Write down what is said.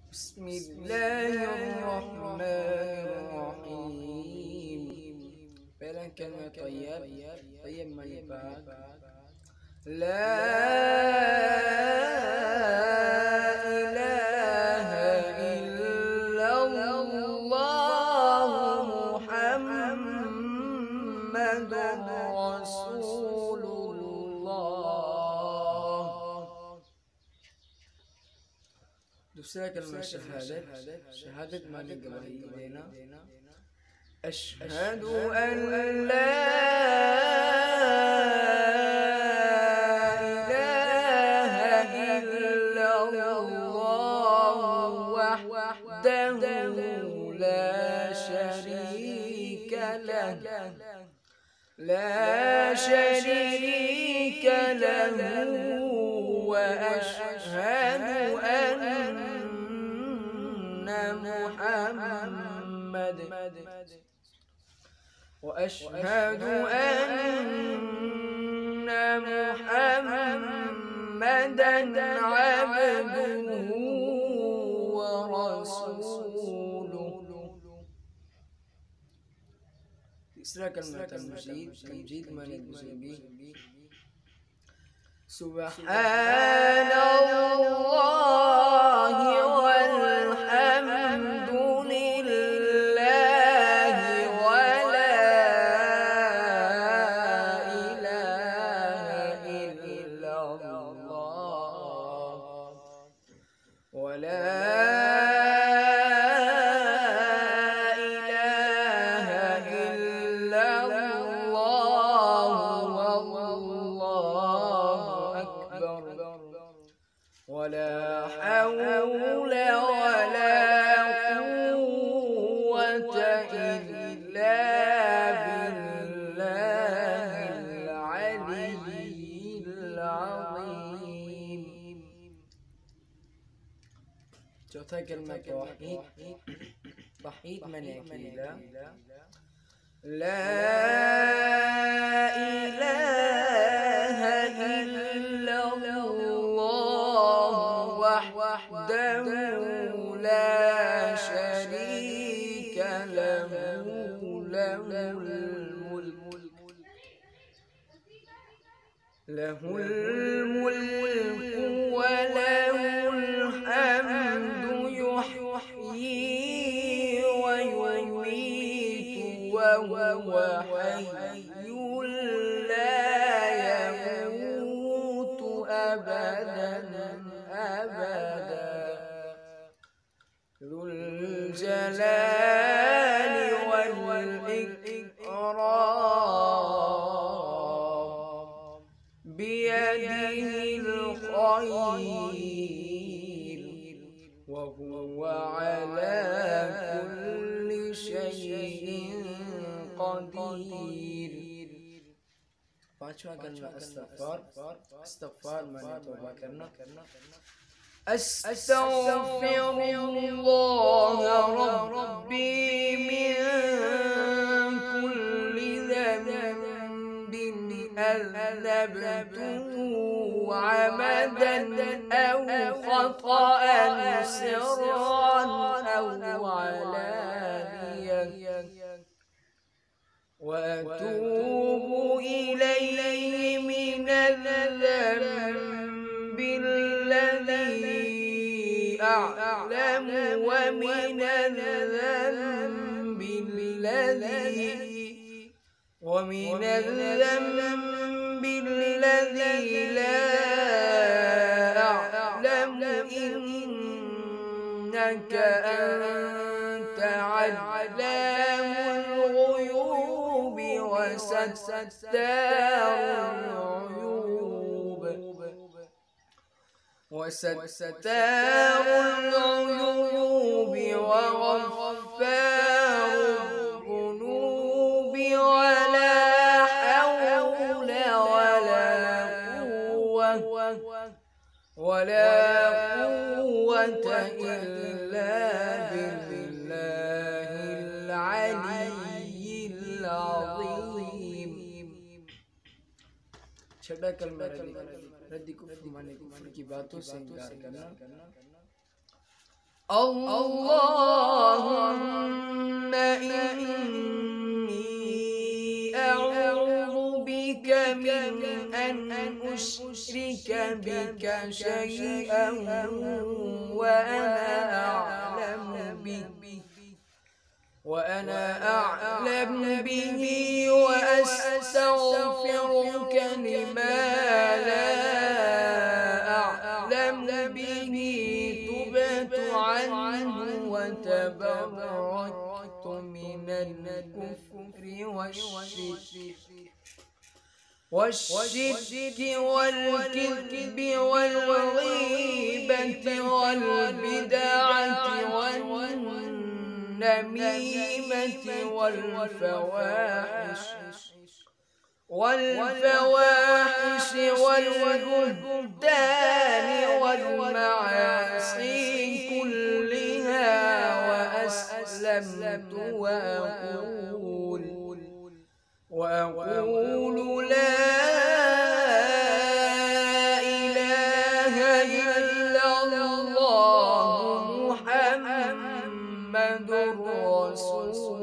بسم الله الرحمن الرحيم. पहला कलमा طيب माने पाक। لا إله إلا الله محمد رسول الله. दूसरा कलमा शहादत माने गवाही देना। अशहदु अन ला इलाहा इल्लल्लाह वहदहु ला शरीक लहु وأشهد أن محمدا عبده ورسوله. तीसरा कलमा तमजीद माने गुज़री। सुब्हान अल्लाह वल्हम्दु लिल्लाह वला इलाहा इल्लल्लाह वला ولا حول ولا قوة إلا بالله العلي العظيم. चौथा कलमा तौहीद माने अकेला। لا إله إلا الله وحده لا شريك له له الملك وله الحمد يحيي ويميت وهو حي لا يموت أبدا ذو الجلال والإكرام بيده الخير وهو على كل شيء قدير. पांचवा कलमा इस्तग़फ़ार माने तौबा करना। أستغفر الله ربي من كل ذنب أذنبته عمدا أو خطأ سرا أو علانية وأتوب إليه من الذنب الذي أعلم ومن الذنب الذي لا أعلم إنك أنت علام الغيوب وستار العيوب وغفار الذنوب ولا حول ولا قوة إلا بالله العلي العظيم. छठा कलमा रद्दी कुफ्र माने कुफ्र की बातों से इनकार करना। اللهم إني أعوذ بك من أن أشرك بك شيئا وأنا أعلم به وأستغفرك لما لا أعلم به. تبت عنه وتبرأت من الكفر والشرك والكذب والغيبة والبدعة والنميمة والفواحش والبهتان والمعاصي كلها. وأسلمت وأقول لا إله إلا الله محمد رسول